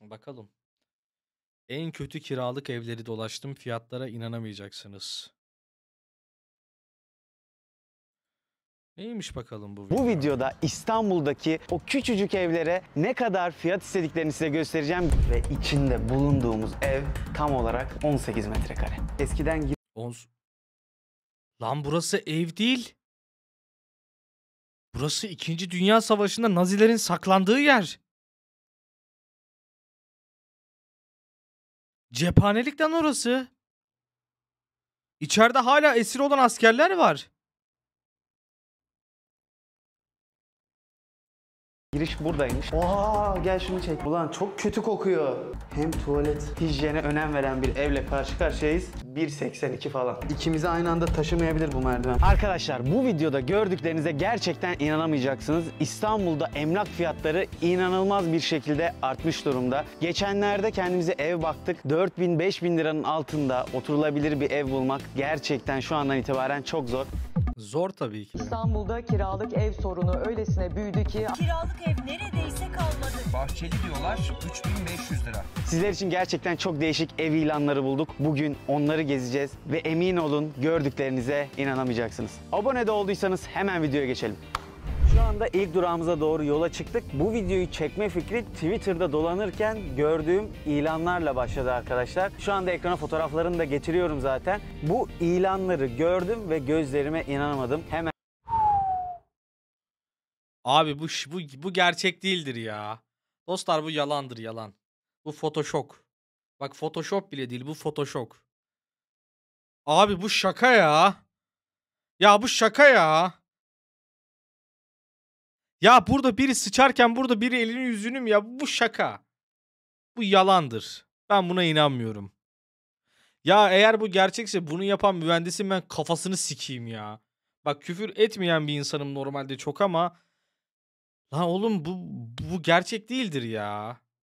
Bakalım. En kötü kiralık evleri dolaştım. Fiyatlara inanamayacaksınız. Neymiş bakalım bu Bu video? videoda İstanbul'daki o küçücük evlere ne kadar fiyat istediklerini size göstereceğim. Ve içinde bulunduğumuz ev tam olarak 18 metrekare. Eskiden Ons- Lan burası ev değil. Burası 2. Dünya Savaşı'nda Nazilerin saklandığı yer. Cephanelikten orası. İçeride hala esir olan askerler var. giriş buradaymış. Oha, gel şunu çek. Ulan çok kötü kokuyor. Hem tuvalet hijyene önem veren bir evle karşı karşıyayız. 1,82 falan. İkimizi aynı anda taşımayabilir bu merdiven. Arkadaşlar, bu videoda gördüklerinize gerçekten inanamayacaksınız. İstanbul'da emlak fiyatları inanılmaz bir şekilde artmış durumda. Geçenlerde kendimize ev baktık. 4.000-5.000 liranın altında oturulabilir bir ev bulmak gerçekten şu andan itibaren çok zor. Zor tabii ki. İstanbul'da kiralık ev sorunu öylesine büyüdü ki Kiralık ev neredeyse kalmadı. Bahçeli diyorlar 3.500 lira. Sizler için gerçekten çok değişik ev ilanları bulduk. Bugün onları gezeceğiz ve emin olun gördüklerinize inanamayacaksınız. Abone de olduysanız hemen videoya geçelim. Şu anda ilk durağımıza doğru yola çıktık. Bu videoyu çekme fikri Twitter'da dolanırken gördüğüm ilanlarla başladı arkadaşlar. Şu anda ekrana fotoğraflarını da getiriyorum zaten. Bu ilanları gördüm ve gözlerime inanamadım. Hemen Abi bu gerçek değildir ya. Dostlar bu yalandır, yalan. Bu Photoshop. Bak Photoshop bile değil, bu Photoshop. Abi bu şaka ya. Ya bu şaka ya. Ya burada biri sıçarken burada biri elini yüzünü mü ya? Bu şaka. Bu yalandır. Ben buna inanmıyorum. Ya eğer bu gerçekse bunu yapan mühendisin ben kafasını sikeyim ya. Bak küfür etmeyen bir insanım normalde çok ama lan oğlum bu gerçek değildir ya.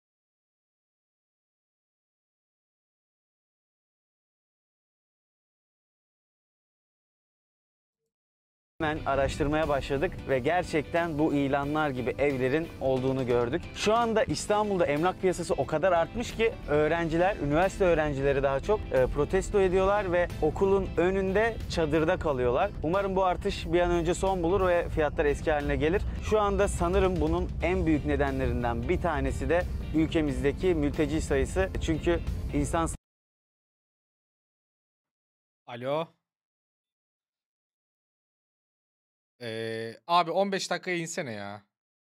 araştırmaya başladık ve gerçekten bu ilanlar gibi evlerin olduğunu gördük. Şu anda İstanbul'da emlak piyasası o kadar artmış ki öğrenciler, üniversite öğrencileri daha çok protesto ediyorlar ve okulun önünde çadırda kalıyorlar. Umarım bu artış bir an önce son bulur ve fiyatlar eski haline gelir. Şu anda sanırım bunun en büyük nedenlerinden bir tanesi de ülkemizdeki mülteci sayısı. Çünkü insan Alo. Abi 15 dakikaya insene ya.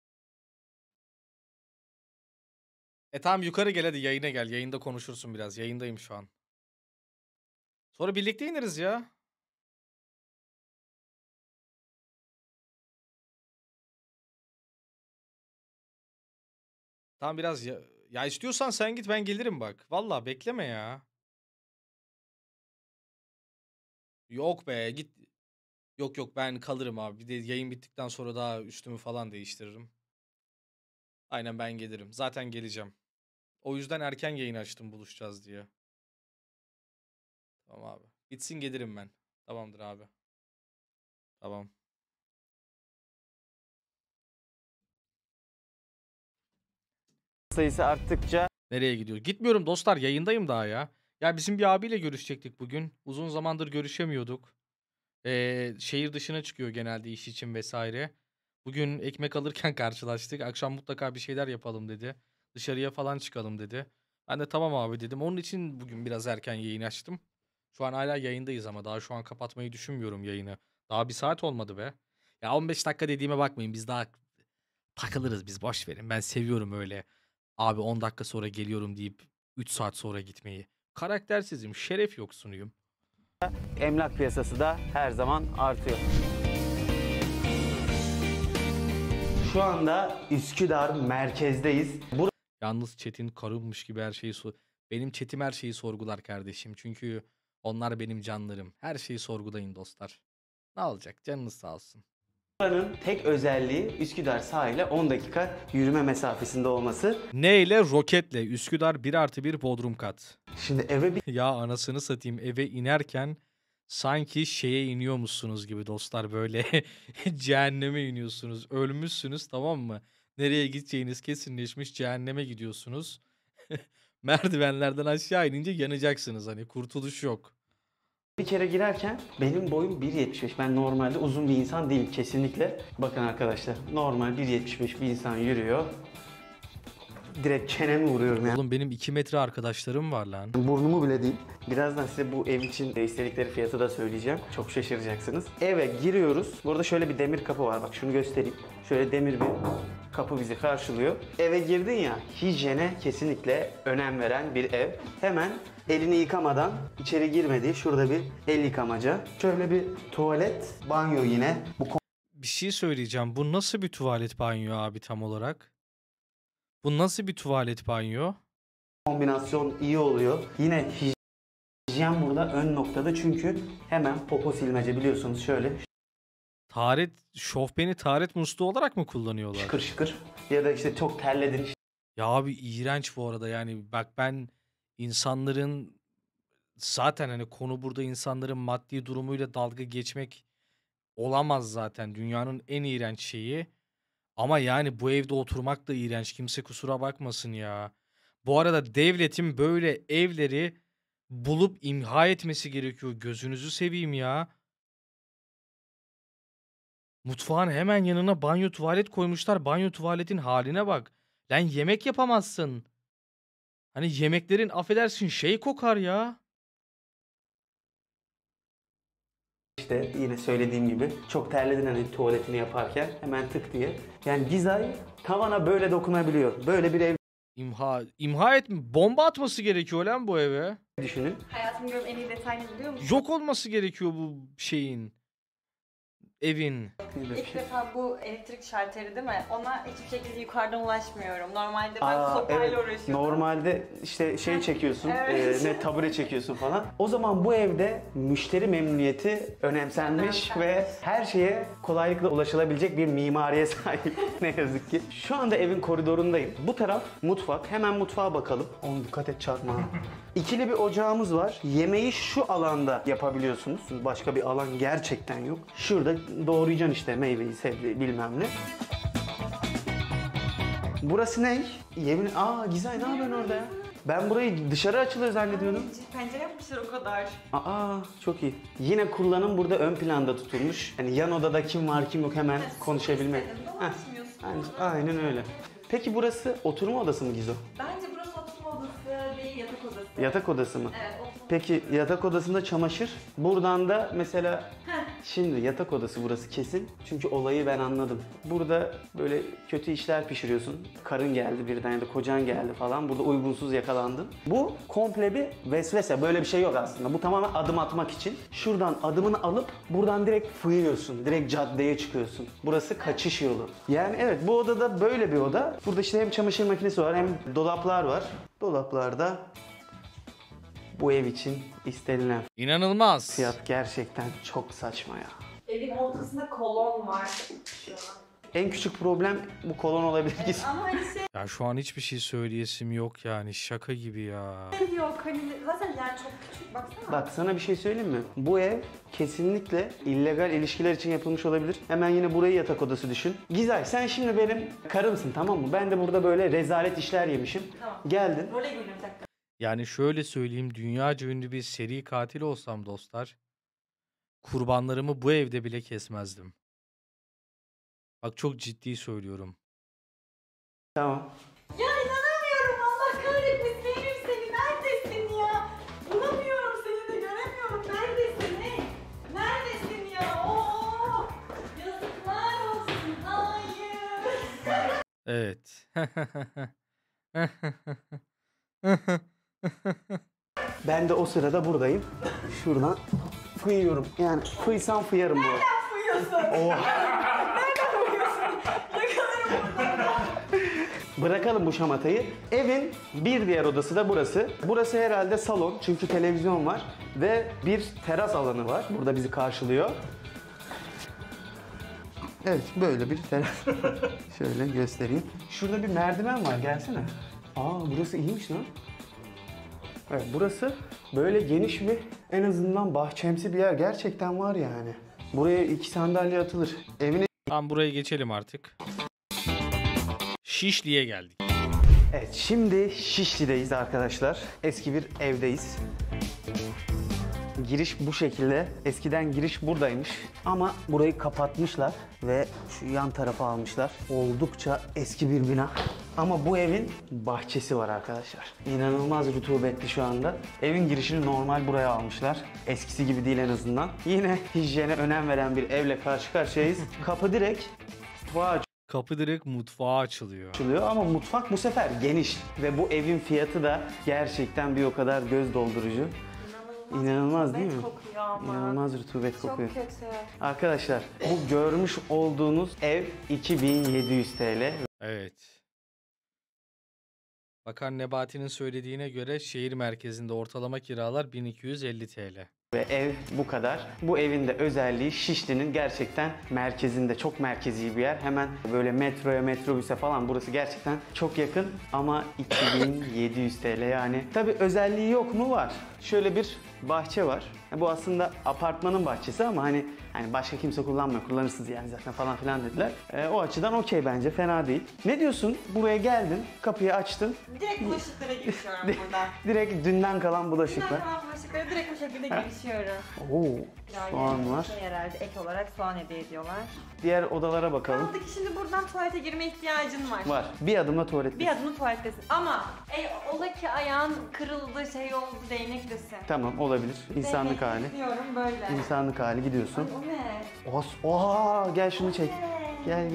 Tamam yukarı gel hadi yayına gel. Yayında konuşursun biraz. Yayındayım şu an. Sonra birlikte ineriz ya. Tamam biraz ya istiyorsan sen git ben gelirim bak. Vallahi bekleme ya. Yok be git. Yok yok ben kalırım abi. Bir de yayın bittikten sonra daha üstümü falan değiştiririm. Aynen ben gelirim. Zaten geleceğim. O yüzden erken yayın açtım buluşacağız diye. Tamam abi. Bitsin gelirim ben. Tamamdır abi. Tamam. sayısı arttıkça Nereye gidiyor? Gitmiyorum dostlar yayındayım daha ya. Ya bizim bir abiyle görüşecektik bugün. Uzun zamandır görüşemiyorduk. Şehir dışına çıkıyor genelde iş için vesaire. Bugün ekmek alırken karşılaştık. Akşam mutlaka bir şeyler yapalım dedi. Dışarıya falan çıkalım dedi. Ben de tamam abi dedim. Onun için bugün biraz erken yayın açtım. Şu an hala yayındayız ama daha şu an kapatmayı düşünmüyorum yayını. Daha bir saat olmadı be. Ya 15 dakika dediğime bakmayın biz daha takılırız biz boş verin. Ben seviyorum öyle. Abi 10 dakika sonra geliyorum deyip 3 saat sonra gitmeyi. Karaktersizim, şeref yoksunuyum. emlak piyasası da her zaman artıyor. Şu anda Üsküdar merkezdeyiz. Yalnız chat'in karımmış gibi her şeyi benim chat'im her şeyi sorgular kardeşim. Çünkü onlar benim canlarım. Her şeyi sorgulayın dostlar. Ne olacak? Canınız sağ olsun. Buranın tek özelliği Üsküdar sahile 10 dakika yürüme mesafesinde olması. Neyle? Roketle. Üsküdar 1+1 Bodrum kat. Şimdi eve bir Ya anasını satayım eve inerken sanki şeye iniyormuşsunuz gibi dostlar böyle cehenneme iniyorsunuz. Ölmüşsünüz tamam mı? Nereye gideceğiniz kesinleşmiş cehenneme gidiyorsunuz. Merdivenlerden aşağı inince yanacaksınız. Hani kurtuluş yok. Bir kere girerken benim boyum 1.75. Ben normalde uzun bir insan değilim kesinlikle. Bakın arkadaşlar normal 1.75 bir insan yürüyor. Direkt çeneme vuruyorum yani. Oğlum benim 2 metre arkadaşlarım var lan. Burnumu bile değil. Birazdan size bu ev için istedikleri fiyatı da söyleyeceğim. Çok şaşıracaksınız. Eve giriyoruz. Burada şöyle bir demir kapı var. Bak şunu göstereyim. Şöyle demir bir kapı bizi karşılıyor. Eve girdin ya, hijyene kesinlikle önem veren bir ev. Hemen elini yıkamadan içeri girme diye şurada bir el yıkamaca. Şöyle bir tuvalet, banyo yine. Bu Bir şey söyleyeceğim. Bu nasıl bir tuvalet banyo abi tam olarak? Bu nasıl bir tuvalet banyo? kombinasyon iyi oluyor. Yine hijyen burada ön noktada çünkü hemen popo silmece biliyorsunuz şöyle Şofbeni taharet musluğu olarak mı kullanıyorlar? şıkır şıkır. Ya da işte çok terledin Ya abi iğrenç bu arada yani bak ben insanların zaten hani konu burada insanların maddi durumuyla dalga geçmek olamaz zaten. Dünyanın en iğrenç şeyi. Ama yani bu evde oturmak da iğrenç. Kimse kusura bakmasın ya. Bu arada devletin böyle evleri bulup imha etmesi gerekiyor. Gözünüzü seveyim ya. Mutfağın hemen yanına banyo tuvalet koymuşlar. Banyo tuvaletin haline bak. Lan yemek yapamazsın. Hani yemeklerin affedersin şey kokar ya. işte yine söylediğim gibi çok terledin hani tuvaletini yaparken hemen tık diye. Yani Gizay tavana böyle dokunabiliyor. Böyle bir ev İmha etme. Bomba atması gerekiyor lan bu eve. düşünün. Hayatımda gördüğüm en iyi detay ne biliyor musun? Yok olması gerekiyor bu şeyin. Evin. İlk defa bu elektrik şalteri değil mi? Ona hiçbir şekilde yukarıdan ulaşmıyorum. Normalde ben Aa, sopayla evet. uğraşıyorum. Normalde işte şey çekiyorsun, Evet. ne tabure çekiyorsun falan. O zaman bu evde müşteri memnuniyeti önemsenmiş ve her şeye kolaylıkla ulaşılabilecek bir mimariye sahip ne yazık ki. Şu anda evin koridorundayım. Bu taraf mutfak. Hemen mutfağa bakalım. Oğlum dikkat et çarpma. İkili bir ocağımız var. Yemeği şu alanda yapabiliyorsunuz. Başka bir alan gerçekten yok. Şurada doğrayacaksın işte meyveyi, sebzeyi bilmem ne. Burası ne? Yemin... Gizay ne yapıyorsun orada ya? Ben burayı dışarı açılıyor zannediyordum. Pencere yapmışlar o kadar. Çok iyi. Yine kullanım burada ön planda tutulmuş. Hani yan odada kim var kim yok hemen konuşabilmek. Aynen öyle. Peki burası oturma odası mı Gizo? Bence burası oturma odası değil, yatak odası. Yatak odası mı? Evet, oturma. Peki yatak odasında çamaşır. Buradan da mesela şimdi yatak odası burası kesin. Çünkü olayı ben anladım. Burada böyle kötü işler pişiriyorsun. Karın geldi birden ya da kocan geldi falan. Burada uygunsuz yakalandın. Bu komple bir vesvese. Böyle bir şey yok aslında. Bu tamamen adım atmak için. Şuradan adımını alıp buradan direkt fıyıyorsun. Direkt caddeye çıkıyorsun. Burası kaçış yolu. Yani evet bu odada böyle bir oda. Burada işte hem çamaşır makinesi var hem dolaplar var. Dolaplarda bu ev için istenilen İnanılmaz. fiyat gerçekten çok saçma ya. Evin ortasında kolon var şu an. En küçük problem bu kolon olabilir. Ama hani Ya şu an hiçbir şey söyleyesim yok yani. Şaka gibi ya. yok hani zaten yani çok küçük baksana. Bak sana bir şey söyleyeyim mi? Bu ev kesinlikle illegal ilişkiler için yapılmış olabilir. Hemen yine burayı yatak odası düşün. Gizay sen şimdi benim karımsın tamam mı? Ben de burada böyle rezalet işler yemişim. Tamam. Geldin. Role girdim bir dakika. Yani şöyle söyleyeyim dünyaca ünlü bir seri katil olsam dostlar kurbanlarımı bu evde bile kesmezdim. Bak çok ciddi söylüyorum. Tamam. Ya inanamıyorum Allah kahretmesin Eylül seni neredesin ya? Bulamıyorum seni de göremiyorum neredesin ne? Neredesin ya? Oo! Yazıklar olsun hayır. Evet. Ben de o sırada buradayım. Şuradan fıyıyorum. Yani fıysam fıyarım bu. Fıyıyorsun. Oha. Bırakalım bu şamatayı. Evin bir diğer odası da burası. Burası herhalde salon çünkü televizyon var ve bir teras alanı var. Burada bizi karşılıyor. Evet böyle bir teras. Şöyle göstereyim. Şurada bir merdiven var gelsene. Burası iyiymiş lan. Evet burası böyle geniş bir en azından bahçemsi bir yer gerçekten var yani. Buraya 2 sandalye atılır. Evin Tam buraya geçelim artık. Şişli'ye geldik. Evet, şimdi Şişli'deyiz arkadaşlar. Eski bir evdeyiz. Giriş bu şekilde. Eskiden giriş buradaymış. Ama burayı kapatmışlar ve şu yan tarafa almışlar. Oldukça eski bir bina. Ama bu evin bahçesi var arkadaşlar. İnanılmaz rutubetli şu anda. Evin girişini normal buraya almışlar. Eskisi gibi değil en azından. Yine hijyene önem veren bir evle karşı karşıyayız. Kapı direkt mutfağa Kapı direkt mutfağa açılıyor. açılıyor ama mutfak bu sefer geniş. Ve bu evin fiyatı da gerçekten bir o kadar göz doldurucu. İnanılmaz değil mi? Kokuyor ama. İnanılmaz rutubet Çok kokuyor. kötü. Arkadaşlar bu görmüş olduğunuz ev 2700 TL. Evet. Bakan Nebati'nin söylediğine göre şehir merkezinde ortalama kiralar 1250 TL. Ve ev bu kadar. Bu evin de özelliği Şişli'nin gerçekten merkezinde, çok merkezi bir yer. Hemen böyle metroya, metrobüse falan burası gerçekten çok yakın ama 2700 TL yani. Tabii özelliği yok mu? Var. Şöyle bir bahçe var. Bu aslında apartmanın bahçesi ama hani başka kimse kullanmıyor, kullanırsınız yani zaten falan filan dediler. O açıdan okey bence, fena değil. Ne diyorsun? Buraya geldin, kapıyı açtın. Direkt bulaşıklara girişiyorum burada. Direkt dünden kalan bulaşıklar. Bundan kalan bulaşıklara direkt bu şekilde girişiyorum. Oo, soğan var. Herhalde ek olarak soğan hediye ediyorlar. Diğer odalara bakalım. Kaldı ki şimdi buradan tuvalete girme ihtiyacın var. Var. Bir adımla tuvalet. Bir adımı tuvalettesin. Ama ola ki ayağın kırıldı, şey oldu, değneklesin. Tamam, olabilir. İnsanlık hali. Diyorum böyle. İnsanlık hali, gidiyorsun. Ay, o ne? Oha, gel şunu çek. Gel.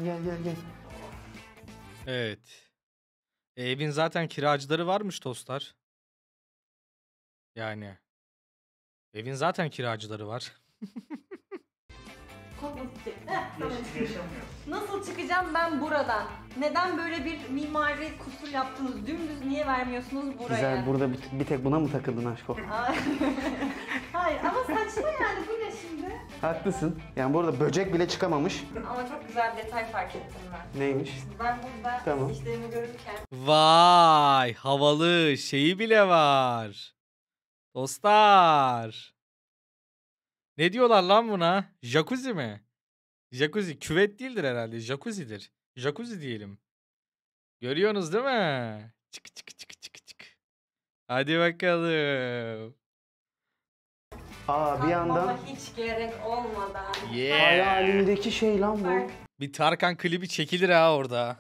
Evet. Evin zaten kiracıları varmış dostlar. Yani. Evin zaten kiracıları var. Nasıl çıkacağım ben buradan? Neden böyle bir mimari kusur yaptınız? Dümdüz niye vermiyorsunuz buraya? Güzel, burada bir tek buna mı takıldın aşko? Hayır ama saçma yani, bu ne şimdi? Haklısın. Yani burada böcek bile çıkamamış. Ama çok güzel bir detay fark ettim ben. Neymiş? Ben burada Tamam. işlerimi görürken Vay, havalı şeyi bile var. Dostlar. Ne diyorlar lan buna? Jacuzzi mi? Jacuzzi küvet değildir herhalde. Jacuzzi'dir. Jacuzzi diyelim. Görüyorsunuz değil mi? Çık çık çık çık çık. Hadi bakalım. Aa, bir yandan kalkmama hiç gerek olmadan. Yeah. hayalimdeki şey lan bu. Bir Tarkan klibi çekilir ha orada.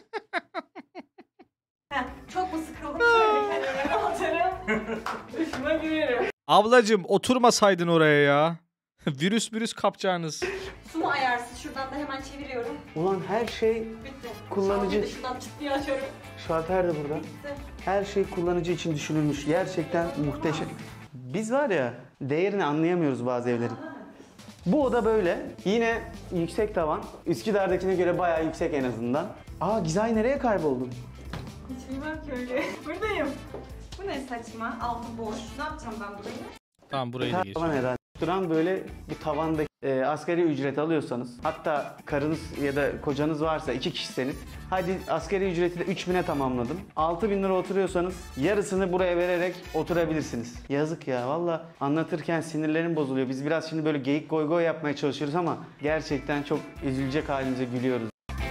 Çok mu sıkıldım, şöyle kendime atarım. Üstüme girerim. Ablacım oturmasaydın oraya ya. Virüs kapacağınız. Su mu ayarsız? Şuradan da hemen çeviriyorum. Ulan her şey Bitti. Kullanıcı- Şalgıyı da şuradan çıt diye açıyorum. şalter de burada. Bitti. Her şey kullanıcı için düşünülmüş. Gerçekten muhteşem. Biz var ya, değerini anlayamıyoruz bazı evlerin. Bu oda böyle. Yine yüksek tavan. Üsküdar'dakine göre bayağı yüksek en azından. Aa, Gizay nereye kayboldun? Hiç bilmem ki öyle. Buradayım. Bu ne saçma? Altı boş. Ne yapacağım ben burayı? Tamam burayı da geç. Tavan herhalde. Duran böyle bir tavanda asgari ücret alıyorsanız, hatta karınız ya da kocanız varsa 2 kişiseniz, hadi asgari ücreti de 3000'e tamamladım. 6000 lira oturuyorsanız yarısını buraya vererek oturabilirsiniz. Yazık ya, valla anlatırken sinirlerim bozuluyor. Biz biraz şimdi böyle geyik goy goy yapmaya çalışıyoruz ama gerçekten çok üzülecek halimize gülüyoruz.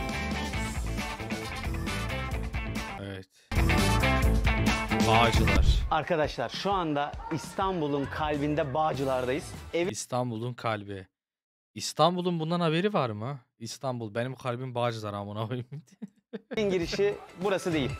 Evet. Bağcılar. Arkadaşlar şu anda İstanbul'un kalbinde Bağcılar'dayız. Evin İstanbul'un kalbi. İstanbul'un bundan haberi var mı? İstanbul. Benim kalbim Bağcılar amına koyayım. girişi burası değil.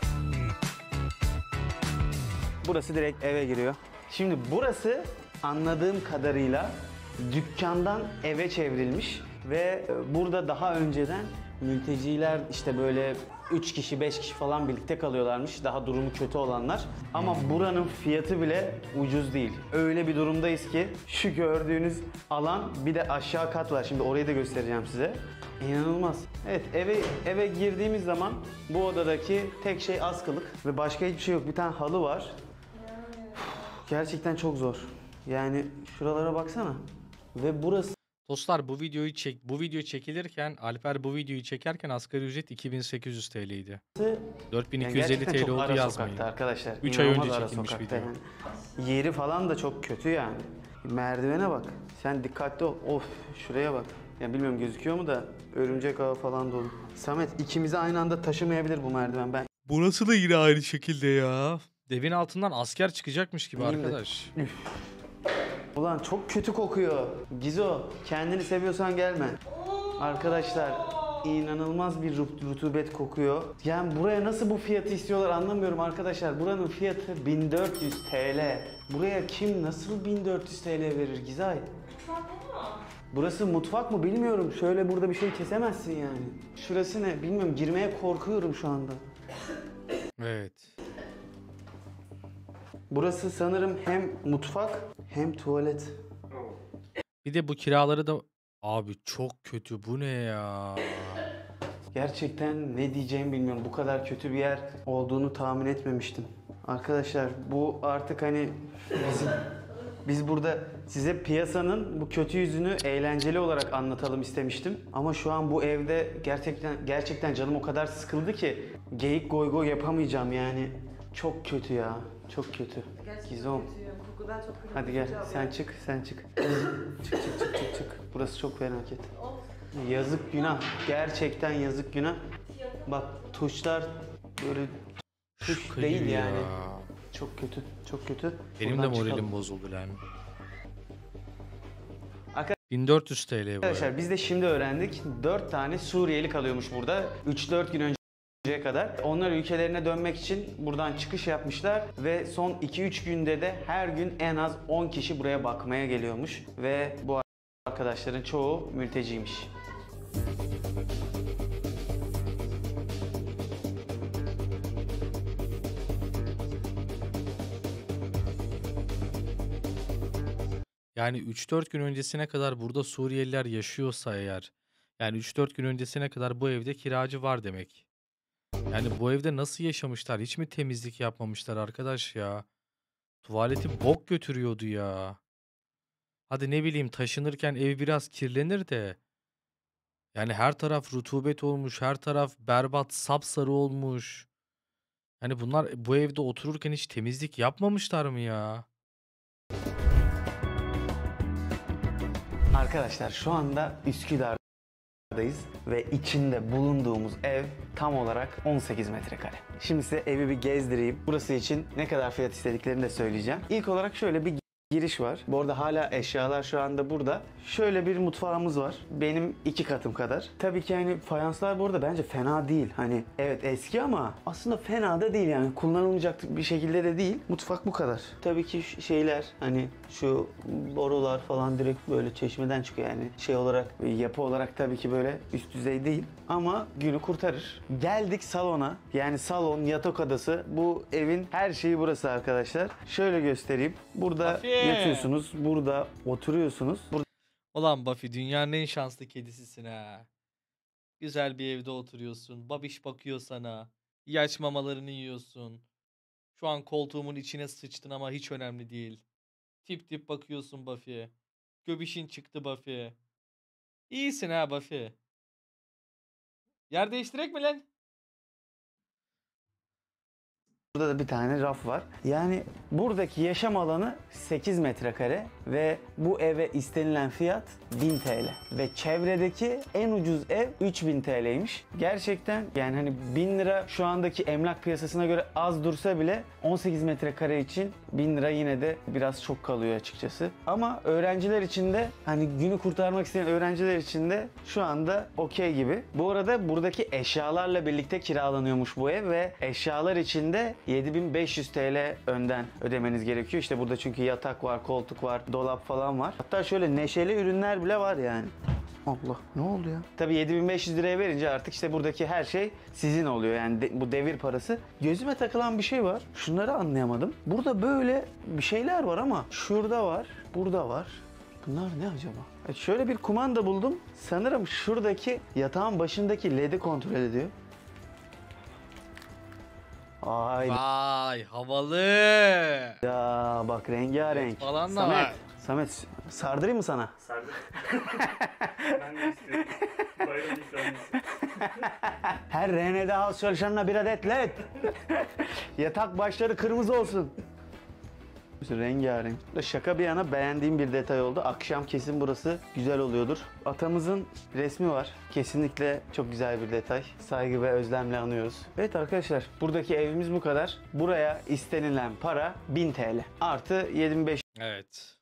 Burası direkt eve giriyor. Şimdi burası anladığım kadarıyla dükkandan eve çevrilmiş ve burada daha önceden mülteciler işte böyle 3 kişi 5 kişi falan birlikte kalıyorlarmış, daha durumu kötü olanlar. Ama buranın fiyatı bile ucuz değil. Öyle bir durumdayız ki şu gördüğünüz alan, bir de aşağı kat var. Şimdi orayı da göstereceğim size. İnanılmaz. Evet, eve girdiğimiz zaman bu odadaki tek şey askılık ve başka hiçbir şey yok. Bir tane halı var. Gerçekten çok zor. Yani şuralara baksana. Ve burası Dostlar bu video çekilirken Alper bu videoyu çekerken asgari ücret 2800 TL'ydi. 4250 gerçekten TL çok oldu ara yazmayın. sokakta arkadaşlar. 3 ay İnanılmaz önce ara çekilmiş sokakta video. yani. Yeri falan da çok kötü yani. Merdivene bak. Sen dikkatli ol. Of, şuraya bak. Ya bilmiyorum gözüküyor mu da örümcek ağı falan dolu. Samet, ikimizi aynı anda taşımayabilir bu merdiven. Burası da yine aynı şekilde ya. Devin altından asker çıkacakmış gibi İyiyim de. arkadaş. Ulan çok kötü kokuyor. Gizo, kendini seviyorsan gelme. Arkadaşlar inanılmaz bir rutubet kokuyor. Yani buraya nasıl bu fiyatı istiyorlar anlamıyorum arkadaşlar. Buranın fiyatı 1400 TL. Buraya kim nasıl 1400 TL verir Gizay? Burası mutfak mı bilmiyorum. Şöyle burada bir şey kesemezsin yani. Şurası ne bilmiyorum, girmeye korkuyorum şu anda. Evet. Burası sanırım hem mutfak hem tuvalet. Bir de bu kiraları da... Abi çok kötü, bu ne ya? Gerçekten ne diyeceğimi bilmiyorum. Bu kadar kötü bir yer olduğunu tahmin etmemiştim. Arkadaşlar bu artık hani biz burada size piyasanın bu kötü yüzünü eğlenceli olarak anlatalım istemiştim. Ama şu an bu evde gerçekten canım o kadar sıkıldı ki geyik goy goy yapamayacağım yani. Çok kötü ya. Çok kötü. Gizom. Kokudan çok kötü. Hadi gel sen çık. çık. çık. Burası çok felaket. Yazık günah. Gerçekten yazık günah. Bak tuşlar böyle tuş Şu değil kıyı yani. ya. Çok kötü. Çok kötü. Benim Buradan de moralim çıkalım. bozuldu lan. Arkadaşlar- 1400 TL bu. Arkadaşlar biz de şimdi öğrendik. 4 tane Suriyeli kalıyormuş burada. 3-4 gün önceye kadar. Onlar ülkelerine dönmek için buradan çıkış yapmışlar ve son 2-3 günde de her gün en az 10 kişi buraya bakmaya geliyormuş ve bu arkadaşların çoğu mülteciymiş. Yani 3-4 gün öncesine kadar burada Suriyeliler yaşıyorsa eğer, yani 3-4 gün öncesine kadar bu evde kiracı var demek. Yani bu evde nasıl yaşamışlar? Hiç mi temizlik yapmamışlar arkadaş ya? Tuvaleti bok götürüyordu ya. Hadi ne bileyim taşınırken ev biraz kirlenir de. Yani her taraf rutubet olmuş, her taraf berbat, sapsarı olmuş. Yani bunlar bu evde otururken hiç temizlik yapmamışlar mı ya? Arkadaşlar şu anda Üsküdar'dayız ve içinde bulunduğumuz ev tam olarak 18 metrekare. Şimdi size evi bir gezdireyim. Burası için ne kadar fiyat istediklerini de söyleyeceğim. İlk olarak şöyle bir giriş var. Bu arada hala eşyalar şu anda burada. Şöyle bir mutfağımız var. Benim 2 katım kadar. Tabii ki hani fayanslar bu arada bence fena değil. Hani evet eski ama aslında fena da değil yani. Kullanılmayacak bir şekilde de değil. Mutfak bu kadar. Tabii ki şeyler hani şu borular falan direkt böyle çeşmeden çıkıyor yani. Şey olarak yapı olarak tabii ki böyle üst düzey değil. Ama günü kurtarır. Geldik salona. Yani salon, yatak odası. Bu evin her şeyi burası arkadaşlar. Şöyle göstereyim. Burada Buffy. yatıyorsunuz. Burada oturuyorsunuz. Ulan Buffy dünyanın en şanslı kedisisin ha. Güzel bir evde oturuyorsun. Babiş bakıyor sana. Yaş mamalarını yiyorsun. Şu an koltuğumun içine sıçtın ama hiç önemli değil. Tip tip bakıyorsun Buffy. Göbişin çıktı Buffy. İyisin ha Buffy. Yer değiştirek mi lan? Burada da bir tane raf var. Yani buradaki yaşam alanı 8 metrekare ve bu eve istenilen fiyat 1000 TL. Ve çevredeki en ucuz ev 3000 TL'ymiş. Gerçekten yani hani 1000 lira şu andaki emlak piyasasına göre az dursa bile 18 metrekare için 1000 lira yine de biraz çok kalıyor açıkçası. Ama öğrenciler için de hani günü kurtarmak isteyen öğrenciler için de şu anda okey gibi. Bu arada buradaki eşyalarla birlikte kiralanıyormuş bu ev ve eşyalar için de 7500 TL önden ödemeniz gerekiyor. İşte burada çünkü yatak var, koltuk var, dolap falan var. Hatta şöyle neşeli ürünler bile var yani. Allah ne oldu ya? Tabii 7500 liraya verince artık işte buradaki her şey sizin oluyor. Yani bu devir parası. Gözüme takılan bir şey var. Şunları anlayamadım. Burada böyle bir şeyler var ama şurada var, burada var. Bunlar ne acaba? Evet, şöyle bir kumanda buldum. Sanırım şuradaki yatağın başındaki LED'i kontrol ediyor. Ay Vay havalı. ya bak rengarenk. Falan da Samet, var. Samet sardırayım mı sana? Sardı. Ben de istiyorum. Bayram ikramiyesi. Her RN'de house çalışanına bir adet LED. Yatak başları kırmızı olsun. Rengarenk. Şaka bir yana beğendiğim bir detay oldu. Akşam kesin burası güzel oluyordur. Atamızın resmi var. Kesinlikle çok güzel bir detay. Saygı ve özlemle anıyoruz. Evet arkadaşlar, buradaki evimiz bu kadar. Buraya istenilen para 1000 TL. Artı 7500 Evet.